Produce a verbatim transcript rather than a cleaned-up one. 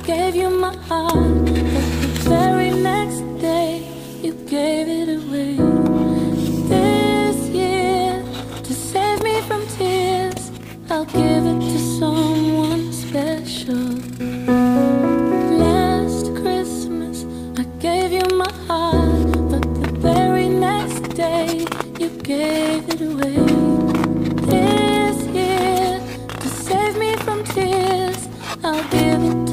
gave you my heart, but the very next day you gave it away. This year, to save me from tears, I'll give it to someone special. Last Christmas I gave you my heart, but the very next day you gave it away. This year, to save me from tears, I'll give it to